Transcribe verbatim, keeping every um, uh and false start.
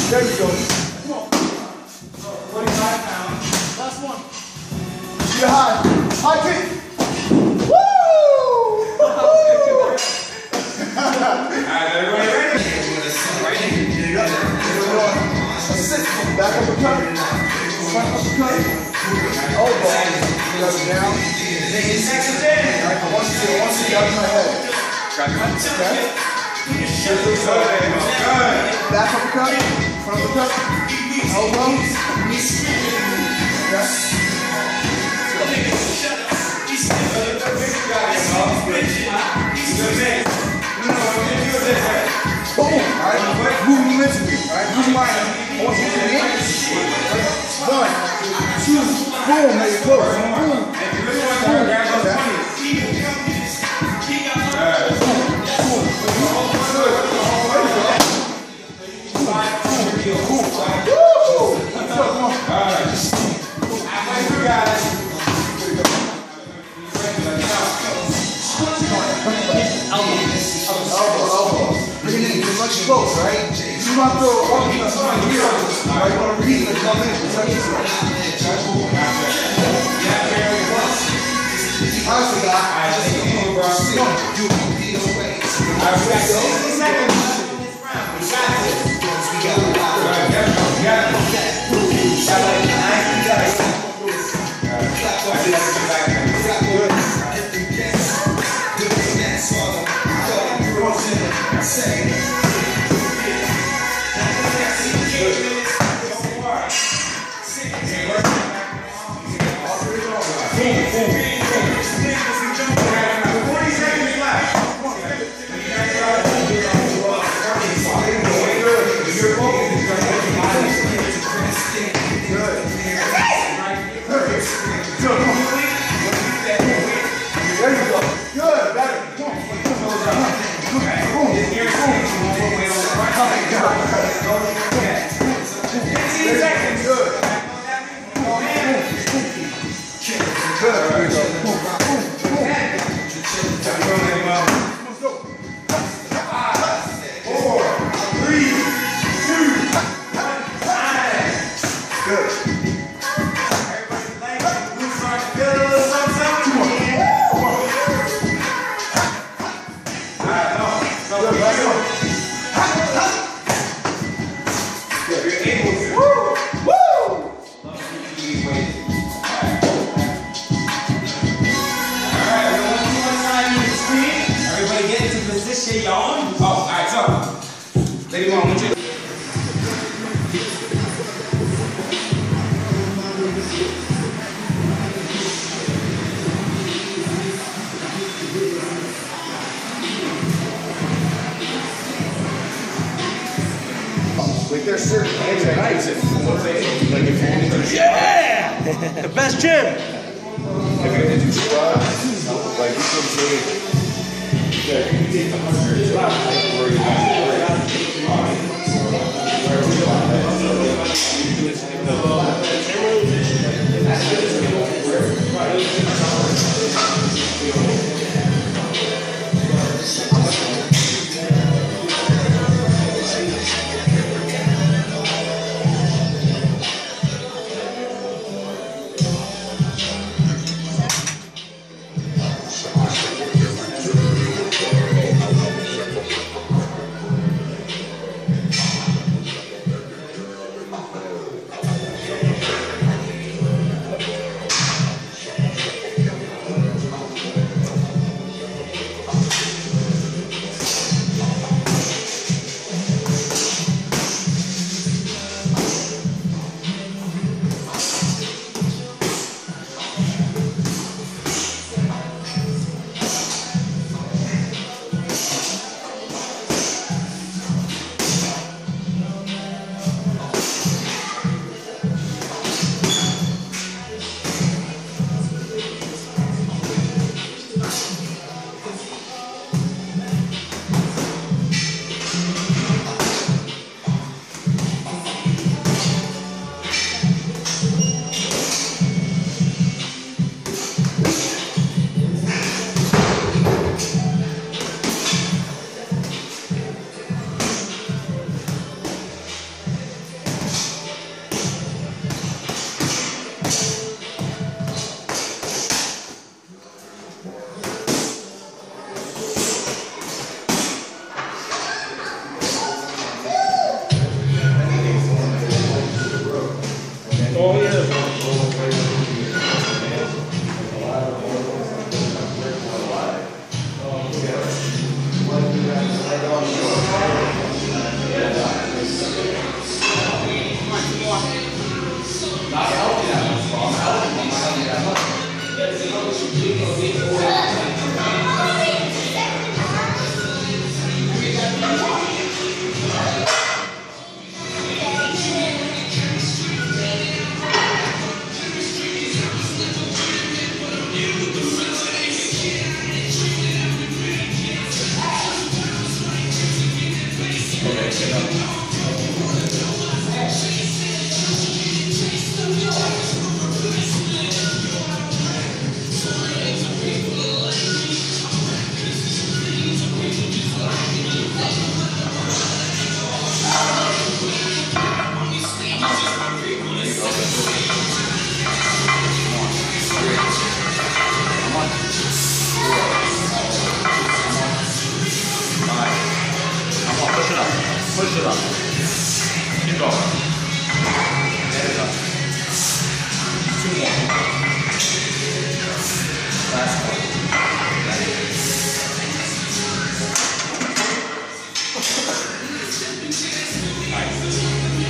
There you go. Come on. forty-five pounds. Last one. You're high. High kick. Woo! Alright, everybody ready? Assist. Back uppercut. Front uppercut. Elbow. Down. Alright, I want you to, I want you to get out of my head. Okay? Back uppercut. Front uppercut. Elbow. Yes. Boom! Alright, move mentally. Alright, move mind. I want you to hit. One, two, boom, there you go. Boom. If you really want to grab those money. Close, right? You want to throw all the stuff on here. Right? You want to read and come in and touch yourself. Honestly, guys, I just think you bro. You can be away. I got sixty seconds in this round. We got this. We got it. We got it. Yeah! The best gym! Thank you.